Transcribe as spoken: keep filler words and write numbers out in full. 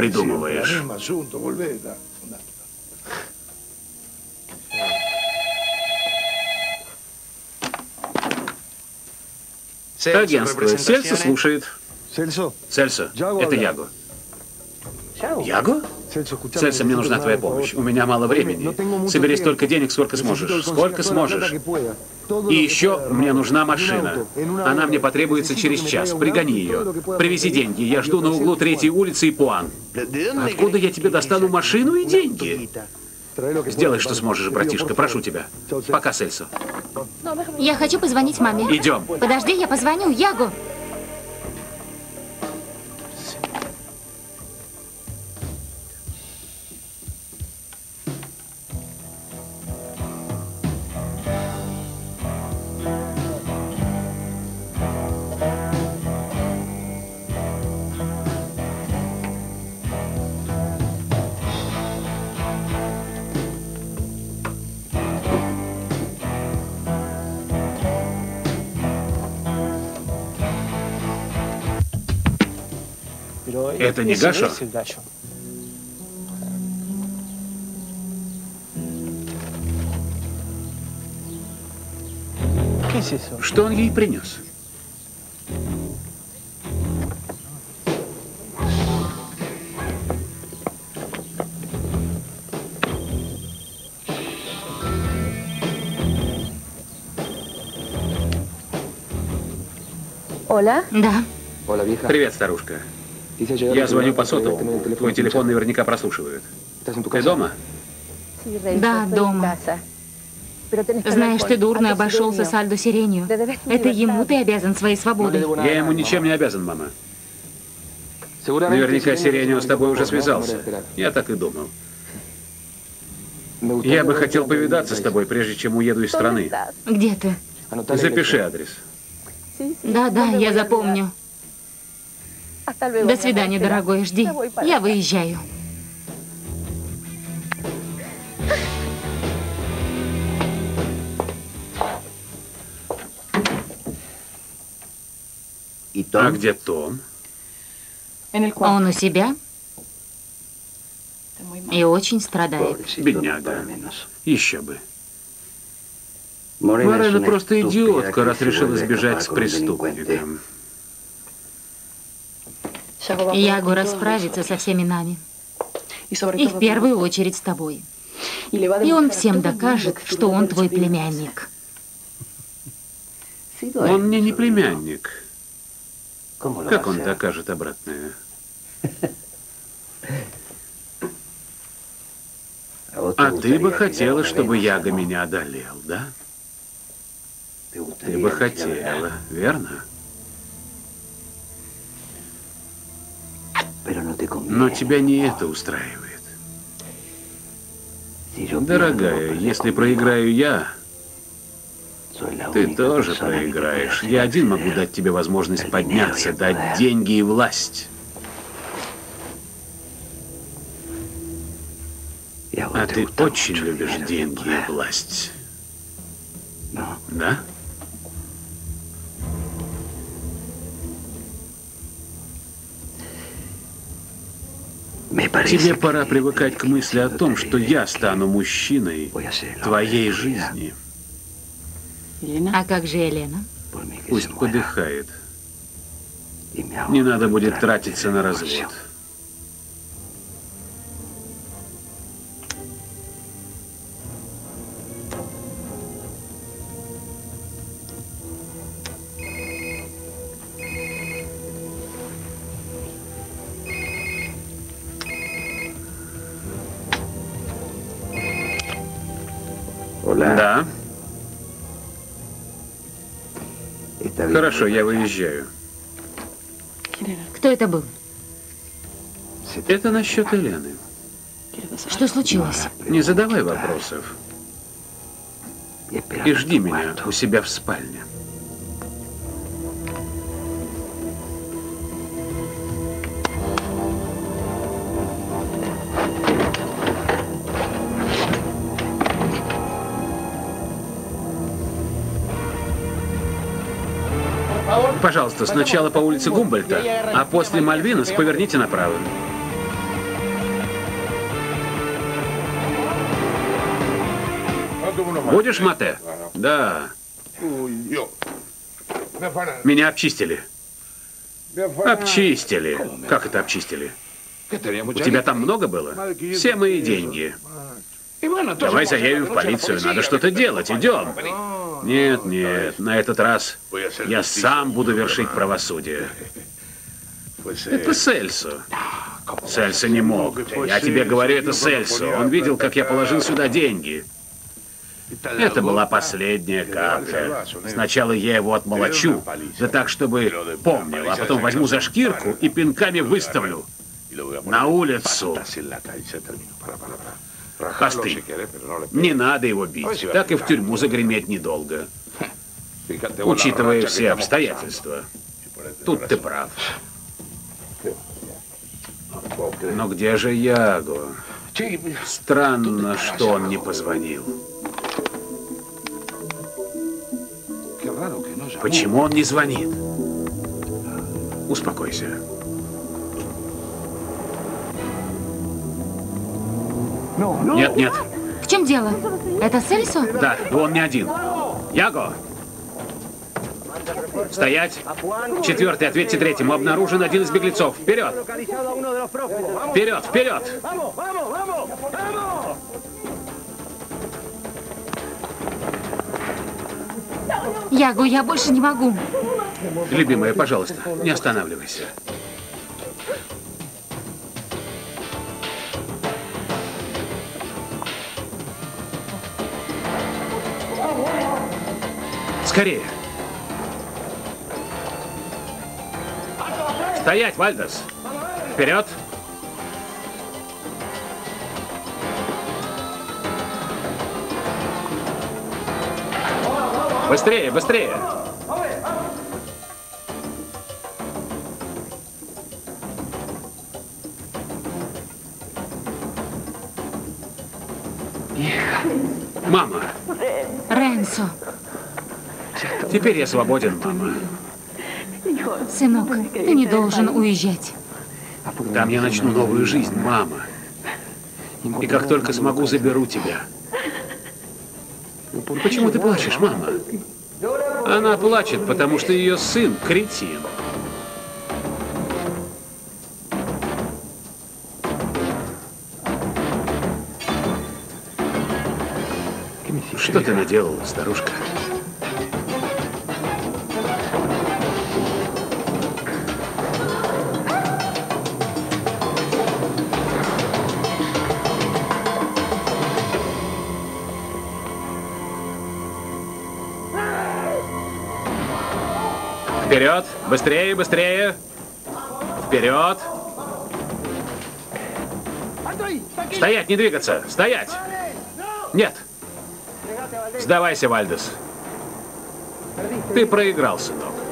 придумываешь? Агентство. Сельсо слушает. Сельсо, это Яго. Яго? Сельсо, мне нужна твоя помощь. У меня мало времени. Собери столько денег, сколько сможешь. Сколько сможешь. И еще мне нужна машина. Она мне потребуется через час. Пригони ее. Привези деньги. Я жду на углу третьей улицы и Пуан. Откуда я тебе достану машину и деньги? Сделай, что сможешь, братишка. Прошу тебя. Пока, Сельсо. Я хочу позвонить маме. Идем. Подожди, я позвоню Яго. Это не Гашо? Что он ей принес? Оля? Да. Привет, старушка. Я звоню по сотовому. Твой телефон наверняка прослушивают. Ты дома? Да, дома. Знаешь, ты дурно обошелся с Альдо Сиренью. Это ему ты обязан своей свободой. Я ему ничем не обязан, мама. Наверняка Сиренио с тобой уже связался. Я так и думал. Я бы хотел повидаться с тобой, прежде чем уеду из страны. Где ты? Запиши адрес. Да, да, я запомню. До свидания, дорогой, жди. Я выезжаю. А где Том? Он у себя и очень страдает. Бедняга. Еще бы. Морена просто идиотка, раз решила сбежать с преступником. Яго расправится со всеми нами. И в первую очередь с тобой. И он всем докажет, что он твой племянник. Он мне не племянник. Как он докажет обратное? А ты бы хотела, чтобы Яго меня одолел, да? Ты бы хотела, верно? Но тебя не это устраивает. Дорогая, если проиграю я, ты тоже проиграешь. Я один могу дать тебе возможность подняться, дать деньги и власть. А ты очень любишь деньги и власть. Да? Тебе пора привыкать к мысли о том, что я стану мужчиной твоей жизни. А как же Елена? Пусть подыхает. Не надо будет тратиться на развод. Да. Хорошо, я выезжаю. Кто это был? Это насчет Елены. Что случилось? Не задавай вопросов. И жди меня у себя в спальне. Пожалуйста, сначала по улице Гумбольта, а после Мальвинос поверните направо. Будешь мате? Да. Меня обчистили. Обчистили. Как это обчистили? У тебя там много было? Все мои деньги. Давай заявим в полицию, надо что-то делать, идем. Нет, нет, на этот раз я сам буду вершить правосудие. Это Сельсо. Сельсо не мог. Я тебе говорю, это Сельсо. Он видел, как я положил сюда деньги. Это была последняя капля. Сначала я его отмолочу, да так, чтобы помнил, а потом возьму за шкирку и пинками выставлю на улицу. Остынь. Не надо его бить. Так и в тюрьму загреметь недолго. Учитывая все обстоятельства. Тут ты прав. Но где же Яго? Странно, что он не позвонил. Почему он не звонит? Успокойся. Нет, нет. В чем дело? Это Сельсо? Да, он не один. Яго! Стоять! Четвертый, ответьте третьему. Обнаружен один из беглецов. Вперед! Вперед, вперед! Яго, я больше не могу. Любимая, пожалуйста, не останавливайся. Скорее! Стоять, Вальдес! Вперед! Быстрее, быстрее! Мама! Ренцо! Теперь я свободен, мама. Сынок, ты не должен уезжать. Там я начну новую жизнь, мама. И как только смогу, заберу тебя. Почему ты плачешь, мама? Она плачет, потому что ее сын кретин. Что ты наделала, старушка? Вперед! Быстрее, быстрее! Вперед! Стоять, не двигаться! Стоять! Нет! Сдавайся, Вальдес. Ты проиграл, сынок.